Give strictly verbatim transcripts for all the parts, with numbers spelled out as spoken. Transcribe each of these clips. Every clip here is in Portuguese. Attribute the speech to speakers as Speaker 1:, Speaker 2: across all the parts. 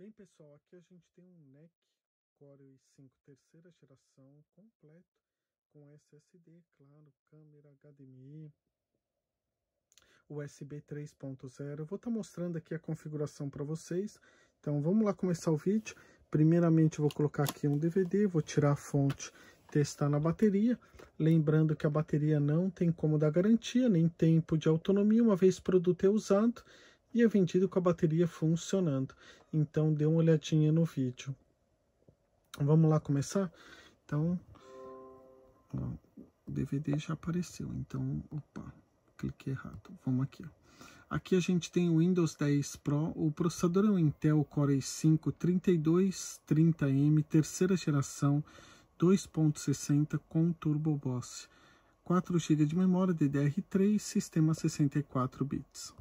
Speaker 1: Bem, pessoal, aqui a gente tem um N E C Core i cinco terceira geração completo com S S D, claro, câmera, H D M I, U S B três ponto zero. Eu vou estar tá mostrando aqui a configuração para vocês. Então vamos lá começar o vídeo. Primeiramente eu vou colocar aqui um D V D, vou tirar a fonte, testar na bateria. Lembrando que a bateria não tem como dar garantia, nem tempo de autonomia, uma vez o produto é usado e é vendido com a bateria funcionando. Então dê uma olhadinha no vídeo. Vamos lá começar? Então, ó, o D V D já apareceu, então, opa, cliquei errado. Vamos aqui, ó. Aqui a gente tem o Windows dez Pro, o processador é um Intel Core i cinco trinta e dois trinta M, terceira geração, dois ponto sessenta com Turbo Boost, quatro gigas de memória D D R três, sistema sessenta e quatro bits.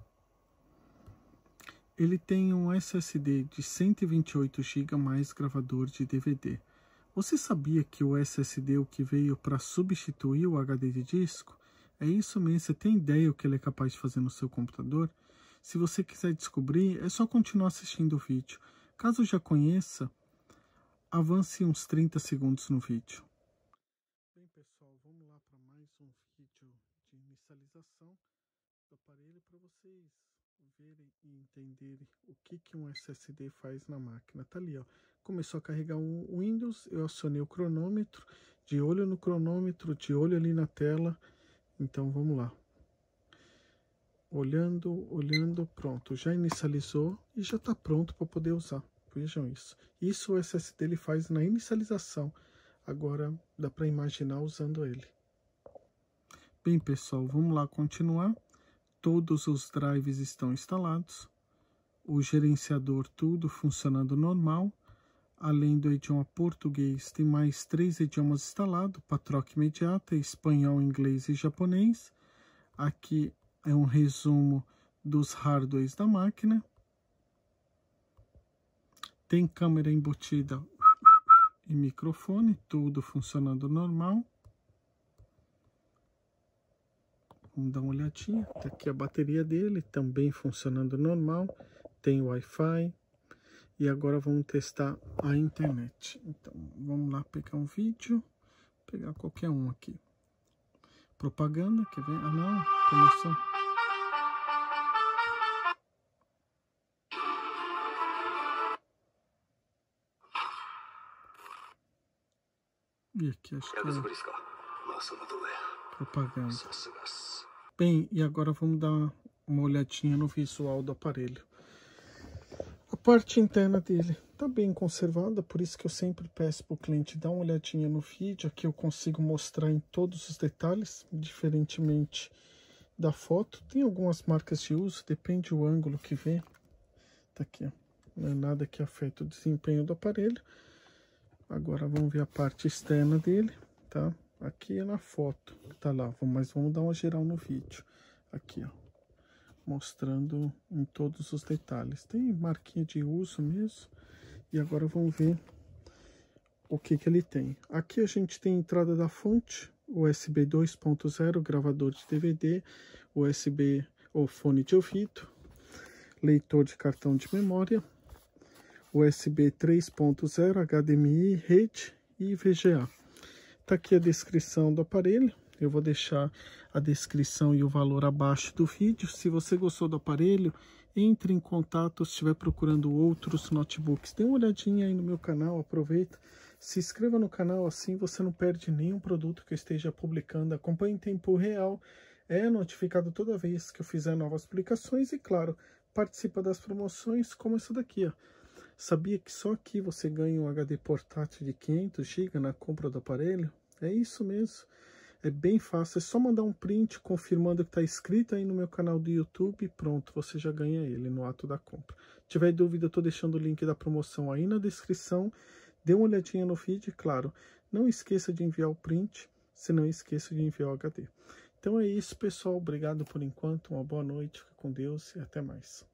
Speaker 1: Ele tem um S S D de cento e vinte e oito gigas mais gravador de D V D. Você sabia que o S S D é o que veio para substituir o H D de disco? É isso mesmo, você tem ideia o que ele é capaz de fazer no seu computador? Se você quiser descobrir, é só continuar assistindo o vídeo. Caso já conheça, avance uns trinta segundos no vídeo. Bem, pessoal, vamos lá para mais um vídeo de inicialização do aparelho para vocês verem e entenderem o que, que um S S D faz na máquina. Tá ali, ó. Começou a carregar o Windows, eu acionei o cronômetro, de olho no cronômetro, de olho ali na tela. Então vamos lá. Olhando, olhando, pronto. Já inicializou e já está pronto para poder usar. Vejam isso. Isso o S S D ele faz na inicialização. Agora dá para imaginar usando ele. Bem, pessoal, vamos lá continuar. Todos os drives estão instalados. O gerenciador tudo funcionando normal. Além do idioma português, tem mais três idiomas instalados para troca imediata: espanhol, inglês e japonês. Aqui é um resumo dos hardwares da máquina. Tem câmera embutida e microfone, tudo funcionando normal. Vamos dar uma olhadinha. Tá aqui a bateria dele, também funcionando normal. Tem Wi-Fi. E agora vamos testar a internet. Então, vamos lá pegar um vídeo. Pegar qualquer um aqui. Propaganda, quer ver? Ah, não, começou. E aqui acho que é propaganda. Bem, e agora vamos dar uma olhadinha no visual do aparelho. A parte interna dele está bem conservada, por isso que eu sempre peço para o cliente dar uma olhadinha no vídeo. Aqui eu consigo mostrar em todos os detalhes, diferentemente da foto. Tem algumas marcas de uso, depende do ângulo que vê. Tá aqui, ó. Não é nada que afeta o desempenho do aparelho. Agora vamos ver a parte externa dele, tá? Aqui é na foto, tá lá, mas vamos dar uma geral no vídeo. Aqui, ó. Mostrando em todos os detalhes. Tem marquinha de uso mesmo. E agora vamos ver o que que ele tem. Aqui a gente tem a entrada da fonte, U S B dois ponto zero, gravador de D V D, U S B ou fone de ouvido, leitor de cartão de memória, U S B três ponto zero, H D M I, rede e V G A. Tá aqui a descrição do aparelho. Eu vou deixar a descrição e o valor abaixo do vídeo. Se você gostou do aparelho, entre em contato se estiver procurando outros notebooks. Dê uma olhadinha aí no meu canal, aproveita. Se inscreva no canal, assim você não perde nenhum produto que eu esteja publicando. Acompanhe em tempo real, é notificado toda vez que eu fizer novas publicações. E claro, participa das promoções como essa daqui, ó. Sabia que só aqui você ganha um H D portátil de quinhentos gigas na compra do aparelho? É isso mesmo. É bem fácil, é só mandar um print confirmando que está inscrito aí no meu canal do YouTube e pronto, você já ganha ele no ato da compra. Se tiver dúvida, eu estou deixando o link da promoção aí na descrição. Dê uma olhadinha no vídeo e, claro, não esqueça de enviar o print, se não esqueça de enviar o H D. Então é isso, pessoal. Obrigado por enquanto, uma boa noite, fica com Deus e até mais.